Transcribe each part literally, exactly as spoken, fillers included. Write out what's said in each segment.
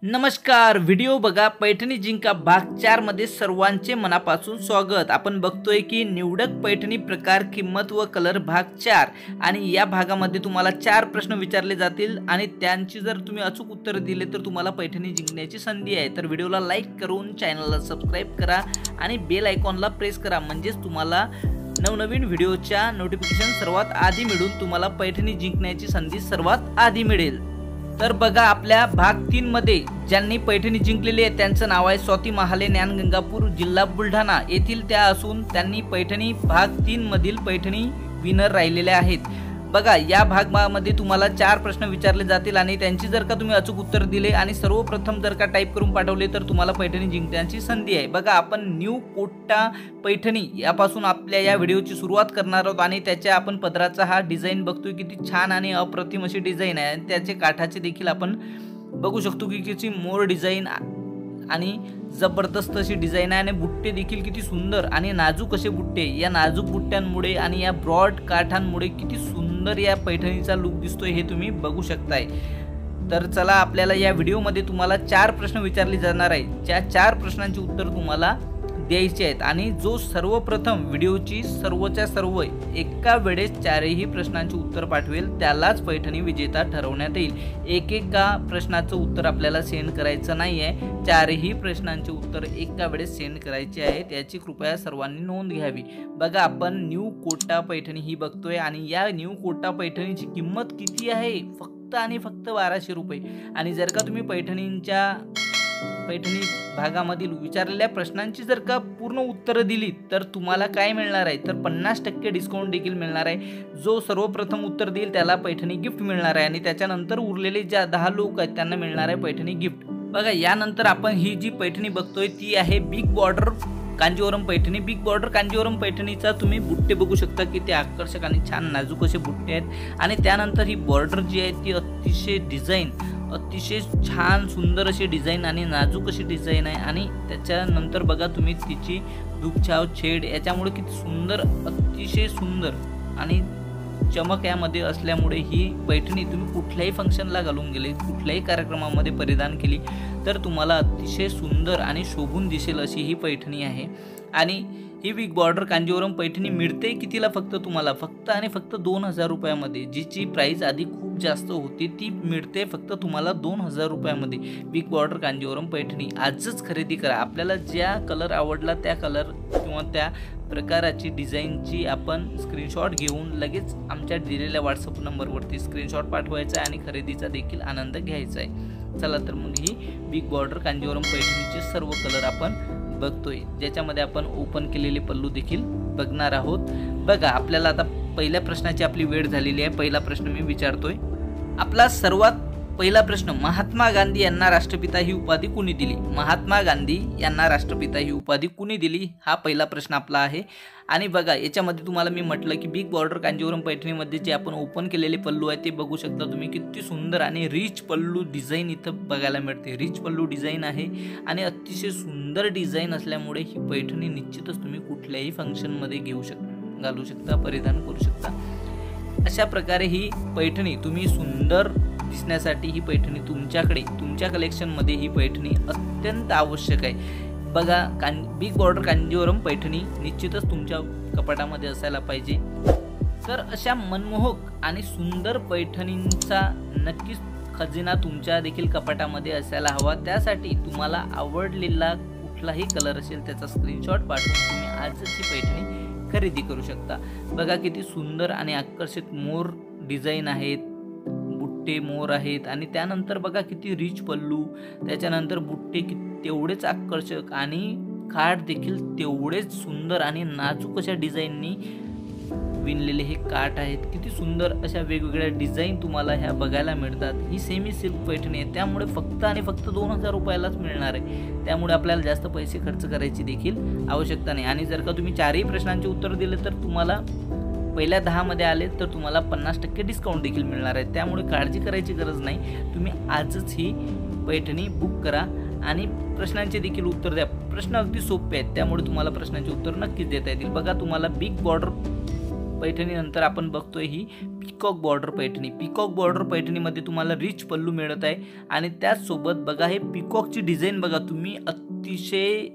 नमस्कार. व्हिडिओ बघा पैठणी जिंका भाग चार मध्ये सर्वांचे मनापासून स्वागत. आपण बघतोय की निवडक पैठणी प्रकार, किंमत व कलर भाग चार. आणि या भागामध्ये तुम्हाला चार प्रश्न विचारले जातील आणि त्यांची जर तुम्ही अचूक उत्तर दिले तर तुम्हाला पैठणी जिंकण्याची संधी आहे. तर व्हिडिओला लाईक करून चॅनलला सबस्क्राइब करा आणि बेल आयकॉनला प्रेस करा, म्हणजेच तुम्हाला नवनवीन व्हिडिओच्या नोटिफिकेशन सर्वात आधी मिळून तुम्हाला पैठणी जिंकण्याची संधी सर्वात आधी मिळेल. तर बघा, आपल्या भाग तीन मध्ये ज्यांनी पैठणी जिंकलेली आहे त्यांचं नाव आहे स्वाती महाले, ज्ञानगंगापूर, जिल्हा बुलढाणा येथील त्या असून त्यांनी पैठणी भाग तीन मधील पैठणी विनर राहिलेले आहेत. बघा, या भागामध्ये तुम्हाला चार प्रश्न विचारले जातील आणि त्यांची जर का तुम्ही अचूक उत्तर दिले आणि सर्वप्रथम जर का टाईप करून पाठवले तर तुम्हाला पैठणी जिंकण्याची संधी आहे. बघा, आपण न्यू कोटा पैठणी यापासून आपल्या या व्हिडिओची सुरुवात करणार आहोत आणि त्याच्या आपण पदराचा हा डिझाईन बघतोय, किती छान आणि अप्रतिम अशी डिझाईन आहे. आणि त्याचे काठाचे देखील आपण बघू शकतो की किती मोर डिझाईन आणि जबरदस्त अशी डिझाईन आहे. आणि बुट्टे देखील किती सुंदर आणि नाजूक असे बुट्टे, या नाजूक बुट्ट्यांमुळे आणि या ब्रॉड काठांमुळे किती सुंदर या पैठणीचा लुक दिसतोय हे तुम्ही बघू शकताय. तर चला, आपल्याला या व्हिडिओमध्ये तुम्हाला चार प्रश्न विचारले जाणार आहे. त्या चार प्रश्नांची उत्तर तुम्हाला द्यायचे आहेत आणि जो सर्वप्रथम व्हिडिओची सर्वच्या सर्व एका वेळेस चारही प्रश्नांची उत्तर पाठवेल त्यालाच पैठणी विजेता ठरवण्यात येईल. एकेका प्रश्नाचं उत्तर आपल्याला सेंड करायचं नाही आहे, चारही प्रश्नांचे उत्तर एका वेळेस सेंड करायचे आहे. त्याची कृपया सर्वांनी नोंद घ्यावी. बघा, आपण न्यू कोटा पैठणी ही बघतोय आणि या न्यू कोटा पैठणीची किंमत किती आहे? फक्त आणि फक्त बाराशे रुपये. आणि जर का तुम्ही पैठणींच्या पैठणी भागामधील विचारलेल्या प्रश्नांची जर का पूर्ण उत्तरं दिली तर तुम्हाला काय मिळणार आहे, तर पन्नास टक्के डिस्काउंट देखील मिळणार आहे. जो सर्वप्रथम उत्तर देईल त्याला पैठणी गिफ्ट मिळणार आहे आणि त्याच्यानंतर उरलेले ज्या दहा लोक आहेत त्यांना मिळणार आहे पैठणी गिफ्ट. बघा, यानंतर आपण ही जी पैठणी बघतोय ती आहे big border Kanjeevaram Paithani. Big border Kanjeevaram पैठणीचा तुम्ही बुट्टे बघू शकता की ते आकर्षक आणि छान नाजूक असे बुट्टे आहेत. आणि त्यानंतर ही बॉर्डर जी आहे ती अतिशय डिझाईन अतिशय छान सुंदर अशी डिझाईन आणि नाजूक अशी डिझाईन आहे. आणि त्याच्यानंतर बघा तुम्ही तिची धूपछाव छेड याच्यामुळे किती सुंदर, अतिशय सुंदर आणि चमक यामध्ये असल्यामुळे ही पैठणी तुम्ही कुठल्याही फंक्शनला घालून गेले, कुठल्याही कार्यक्रमामध्ये परिधान केली तर तुम्हाला अतिशय सुंदर आणि शोभून दिसेल अशी ही पैठणी आहे. आणि ही बिग बॉर्डर कांजीवरम पैठणी मिळते कितीला? फक्त तुम्हाला फक्त आणि फक्त दोन हजार रुपयामध्ये. जिची प्राईस आधी खूप जास्त होती ती मिळते फक्त तुम्हाला दोन हजार रुपयामध्ये. बिग बॉर्डर कांजीवरम पैठणी आजच खरेदी करा. आपल्याला ज्या कलर आवडला त्या कलर किंवा त्या प्रकाराची डिझाईनची आपण स्क्रीनशॉट घेऊन लगेच आमच्या दिलेल्या व्हॉट्सअप नंबरवरती स्क्रीनशॉट पाठवायचा आहे आणि खरेदीचा देखील आनंद घ्यायचा आहे. चला, तर मग ही बिग बॉर्डर कांजीवरम पैठणीचे सर्व कलर आपण बघतोय, ज्याच्यामध्ये आपण ओपन केलेले पल्लू देखील बघणार आहोत. बघा, आपल्याला आता पहिल्या प्रश्नाची आपली वेळ झालेली आहे. पहिला प्रश्न मी विचारतोय. आपला सर्वात पहिला प्रश्न, महात्मा गांधी यांना राष्ट्रपिता ही उपाधी कुणी दिली? महात्मा गांधी यांना राष्ट्रपिता ही उपाधी कुणी दिली हा पहिला प्रश्न आपला आहे. आणि बघा, याच्यामध्ये तुम्हाला मी म्हटलं की बिग बॉर्डर कांजीवरम पैठणीमध्ये जे आपण ओपन केलेले पल्लू आहे ते बघू शकता तुम्ही. किती सुंदर आणि रिच पल्लू डिझाईन इथं बघायला मिळते. रिच पल्लू डिझाईन आहे आणि अतिशय सुंदर डिझाईन असल्यामुळे ही पैठणी निश्चितच तुम्ही कुठल्याही फंक्शनमध्ये घेऊ शकता, घालू शकता, परिधान करू शकता. अशा प्रकारे ही पैठणी तुम्ही सुंदर दिसण्यासाठी ही पैठणी तुमच्याकडे तुमच्या कलेक्शनमध्ये ही पैठणी अत्यंत आवश्यक आहे. बघा, कां बिग बॉर्डर कांजीवरम पैठणी निश्चितच तुमच्या कपाटामध्ये असायला पाहिजे. तर अशा मनमोहक आणि सुंदर पैठणींचा नक्कीच खजिना तुमच्या देखील कपाटामध्ये असायला हवा. त्यासाठी तुम्हाला आवडलेला कुठलाही कलर असेल त्याचा स्क्रीनशॉट पाठवून तुम्ही आजच ही पैठणी खरेदी करू शकता. बघा, किती सुंदर आणि आकर्षक मोर डिझाईन आहेत, बुट्टे मोर आहेत. आणि त्यानंतर बघा किती रिच पल्लू, त्याच्यानंतर बुट्टे कि तेवढेच आकर्षक आणि काठ देखील तेवढेच सुंदर आणि नाजूक अशा डिझाईननी विणलेले हे काठ आहेत. किती सुंदर अशा वेगवेगळ्या डिझाईन तुम्हाला ह्या बघायला मिळतात. ही सेमी सिल्क पैठणी आहे, त्यामुळे फक्त आणि फक्त दोन हजार रुपयालाच मिळणार आहे. त्यामुळे आपल्याला जास्त पैसे खर्च करायची देखील आवश्यकता नाही. आणि जर का तुम्ही चारही प्रश्नांचे उत्तर दिले तर तुम्हाला पहिल्या दहामध्ये आले तर तुम्हाला पन्नास टक्के डिस्काउंट देखील मिळणार आहे. त्यामुळे काळजी करायची गरज नाही. तुम्ही आजच ही पैठणी बुक करा आणि प्रश्नांचे देखील उत्तर द्या. प्रश्न अगदी सोपे आहेत त्यामुळे तुम्हाला प्रश्नांचे उत्तर नक्कीच देता येतील. बघा, तुम्हाला बिग बॉर्डर पैठणीनंतर आपण बघतोय ही peacock border Paithani. Peacock border पैठणीमध्ये तुम्हाला रिच पल्लू मिळत आहे आणि त्याचसोबत बघा हे पिकॉकची डिझाईन बघा तुम्ही, अतिशय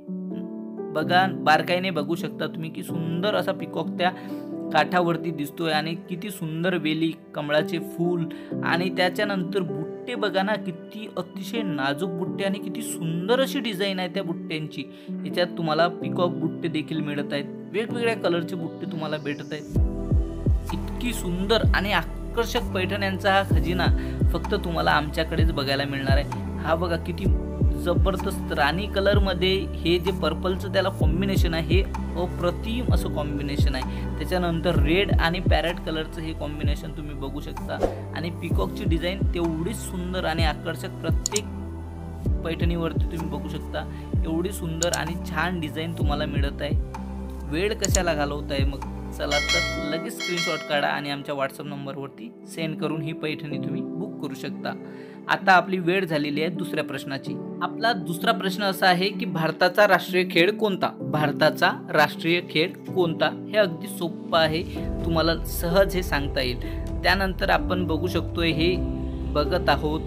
बघा बारकाईने बघू शकता तुम्ही की सुंदर असा पिकॉक त्या काठावरती दिसतोय आणि किती सुंदर वेली, कमळाचे फूल आणि त्याच्यानंतर बुट्टे बघा ना, किती अतिशय नाजूक बुट्टे आणि किती सुंदर अशी डिझाईन आहे त्या बुट्ट्यांची। याच्यात तुम्हाला पिकॉक बुट्टे देखील मिळत आहेत, वेगवेगळ्या कलरचे बुट्टे तुम्हाला भेटत आहेत। इतकी सुंदर आणि आकर्षक पैठण्यांचा हा खजिना फक्त तुम्हाला आमच्याकडेच बघायला मिळणार आहे। हा बघा किती जबरदस्त राणी कलर मध्ये हे जे पर्पलचं त्याला कॉम्बिनेशन आहे हे अप्रतिम असं कॉम्बिनेशन आहे। त्याच्यानंतर रेड आणि पॅरेट कलरचं हे कॉम्बिनेशन तुम्ही बघू शकता आणि पिकॉकची डिझाईन तेवढीच सुंदर आणि आकर्षक प्रत्येक पैठणीवरती तुम्ही बघू शकता। एवढी सुंदर आणि छान डिझाईन तुम्हाला मिळत आहे। वेळ कशाला घालवताय मग, चला तर लगेच स्क्रीनशॉट काढा आणि आमच्या व्हॉट्सअप नंबरवरती सेंड करून ही पैठणी तुम्ही बुक करू शकता। आता आपली वेळ झालेली आहे दुसऱ्या प्रश्नाची। आपला दुसरा प्रश्न असा आहे की भारताचा राष्ट्रीय खेळ कोणता? भारताचा राष्ट्रीय खेळ कोणता? हे अगदी सोपं आहे, तुम्हाला सहज हे सांगता येईल। त्यानंतर आपण बघू शकतोय हे बघत आहोत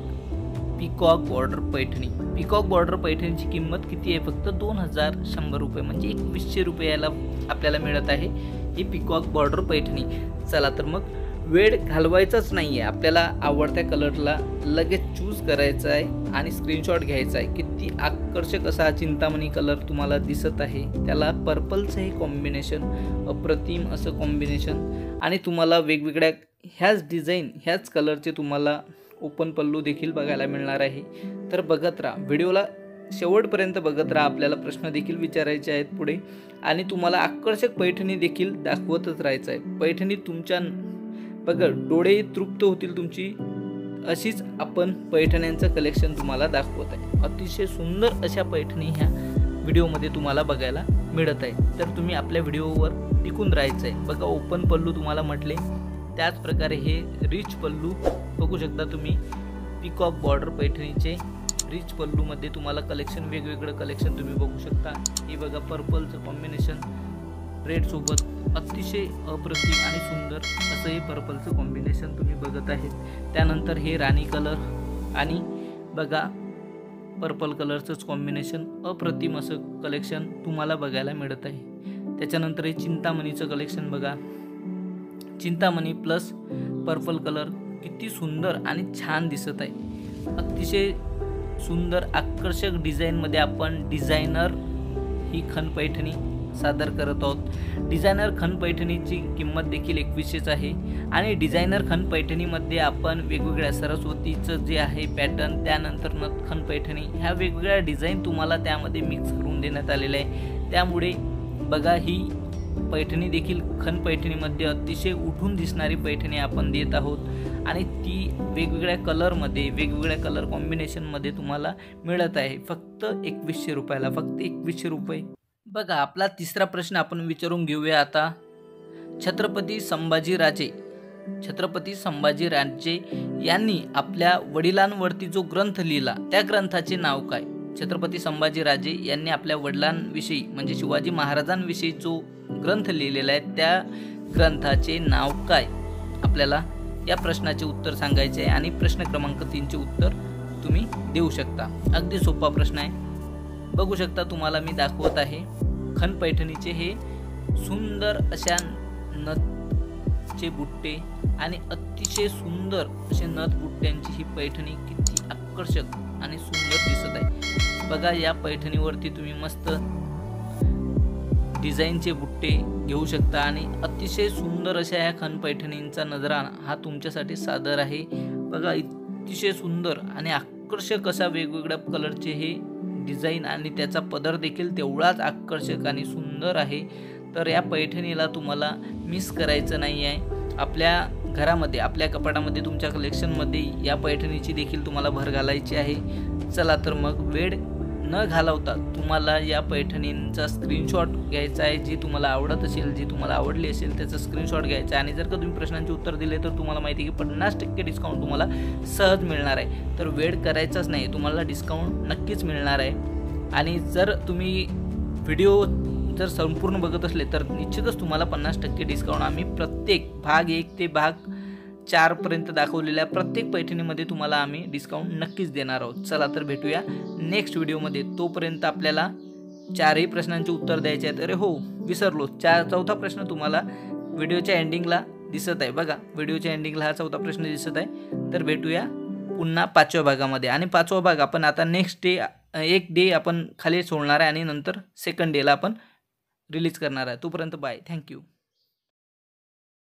peacock border Paithani. Peacock border पैठणीची किंमत किती आहे? फक्त दोन हजार शंभर रुपये म्हणजे एकवीसशे रुपयाला आपल्याला मिळत आहे ही पिकॉक बॉर्डर पैठणी। चला तर मग वेळ घालवायचाच नाही आहे, आपल्याला आवडत्या कलरला लगेच चूज करायचा आहे आणि स्क्रीनशॉट घ्यायचा आहे। किती आकर्षक असा चिंतामणी कलर तुम्हाला दिसत आहे, त्याला पर्पलचं हे कॉम्बिनेशन, अप्रतिम असं कॉम्बिनेशन आणि तुम्हाला वेगवेगळ्या ह्याच डिझाईन ह्याच कलरचे तुम्हाला ओपन पल्लू देखील बघायला मिळणार आहे। तर बघत राहा, व्हिडिओला शेवटपर्यंत बघत राहा, आपल्याला प्रश्न देखील विचारायचे आहेत पुढे आणि तुम्हाला आकर्षक पैठणी देखील दाखवतच राहायचं आहे। पैठणी तुमच्या बघा डोळे तृप्त होतील तुमची, अशीच आपण पैठण्यांचं कलेक्शन तुम्हाला दाखवत आहे। अतिशय सुंदर अशा पैठणी ह्या व्हिडिओमध्ये तुम्हाला बघायला मिळत आहे, तर तुम्ही आपल्या व्हिडिओवर टिकून राहायचं आहे। बघा ओपन पल्लू तुम्हाला म्हटले, त्याच प्रकारे हे रिच पल्लू बघू शकता तुम्ही। पिकॉक बॉर्डर पैठणीचे रिच पल्लूमध्ये तुम्हाला कलेक्शन, वेगवेगळं कलेक्शन तुम्ही बघू शकता। हे बघा पर्पलचं कॉम्बिनेशन रेड सोबत अतिशय अप्रतिम आणि सुंदर असं हे पर्पलचं कॉम्बिनेशन तुम्ही बघत आहेत। त्यानंतर हे राणी कलर आणि बघा पर्पल कलरचंच कॉम्बिनेशन, अप्रतिम असं कलेक्शन तुम्हाला बघायला मिळत आहे। त्याच्यानंतर हे चिंतामणीचं कलेक्शन बघा, चिंतामणी प्लस पर्पल कलर किती सुंदर आणि छान दिसत आहे। अतिशय सुंदर आकर्षक डिझाईनमध्ये आपण डिझायनर ही खण पैठणी सादर करत आहोत। डिझायनर खण पैठणीची किंमत देखील एकवीसशेच आहे आणि डिझायनर खण पैठणीमध्ये आपण वेगवेगळ्या सरस्वतीचं जे आहे पॅटर्न, त्यानंतर नथ खण पैठणी ह्या वेगवेगळ्या डिझाईन तुम्हाला त्यामध्ये मिक्स करून देण्यात आलेले आहे। त्यामुळे बघा ही पैठणी देखील खण पैठणीमध्ये अतिशय उठून दिसणारी पैठणी आपण देत आहोत आणि ती वेगवेगळ्या कलरमध्ये, वेगवेगळ्या कलर कॉम्बिनेशनमध्ये तुम्हाला मिळत आहे फक्त एकवीसशे रुपयाला, फक्त एकवीसशे रुपये। बघा आपला तिसरा प्रश्न आपण विचारून घेऊया आता। छत्रपती संभाजीराजे छत्रपती संभाजीराजे यांनी आपल्या वडिलांवरती जो ग्रंथ लिहिला त्या ग्रंथाचे नाव काय? छत्रपती संभाजीराजे यांनी आपल्या वडिलांविषयी म्हणजे शिवाजी महाराजांविषयी जो ग्रंथ लिहिलेला आहे त्या ग्रंथाचे नाव काय? आपल्याला या प्रश्नाचे उत्तर सांगायचे आहे आणि प्रश्न क्रमांक तीनचे उत्तर तुम्ही देऊ शकता। अगदी सोपा प्रश्न आहे, बघू शकता तुम्हाला मी दाखवत आहे। खण पैठणीचे हे सुंदर अशा नथचे बुट्टे आणि अतिशय सुंदर असे नथ बुट्ट्यांची ही पैठणी किती आकर्षक आणि सुंदर दिसत आहे। बघा या पैठणीवरती तुम्ही मस्त डिझाईनचे बुट्टे घेऊ शकता आणि अतिशय सुंदर अशा ह्या खण पैठणींचा नजरा हा तुमच्यासाठी सादर आहे। बघा अतिशय सुंदर आणि आकर्षक असा वेगवेगळ्या कलरचे हे डिझाईन आणि त्याचा पदर देखील तेवढाच आकर्षक आणि सुंदर आहे। तर या पैठणीला तुम्हाला मिस करायचं नाही आहे। आपल्या घरामध्ये, आपल्या कपाटामध्ये, तुमच्या कलेक्शनमध्ये या पैठणीची देखील तुम्हाला भर घालायची आहे। चला तर मग वेळ न घालवता तुम्हाला या पैठणींचा स्क्रीनशॉट घ्यायचा आहे, जी तुम्हाला आवडत असेल, जी तुम्हाला आवडली असेल त्याचा स्क्रीनशॉट घ्यायचा आहे आणि जर का तुम्ही प्रश्नांचे उत्तर दिले तर तुम्हाला माहिती आहे की पन्नास टक्के डिस्काउंट तुम्हाला सहज मिळणार आहे। तर वेळ करायचाच नाही, तुम्हाला डिस्काउंट नक्कीच मिळणार आहे। आणि जर तुम्ही व्हिडिओ जर संपूर्ण बघत असले तर निश्चितच तुम्हाला पन्नास टक्के डिस्काउंट आम्ही प्रत्येक भाग एक ते भाग चारपर्यंत दाखवलेल्या प्रत्येक पैठणीमध्ये तुम्हाला आम्ही डिस्काउंट नक्कीच देणार आहोत. चला तर भेटूया नेक्स्ट व्हिडिओमध्ये. तोपर्यंत आपल्याला चारही प्रश्नांचे उत्तर द्यायचे आहेत. अरे हो विसरलो, चार चौथा प्रश्न तुम्हाला व्हिडिओच्या एंडिंगला दिसत आहे बघा. व्हिडिओच्या एंडिंगला हा चौथा प्रश्न दिसत आहे. तर भेटूया पुन्हा पाचव्या भागामध्ये. आणि पाचवा भाग आपण आता नेक्स्ट डे एक डे आपण खाली सोडणार आहे आणि नंतर सेकंड डेला आपण रिलीज करणार आहे. तोपर्यंत बाय, थँक्यू.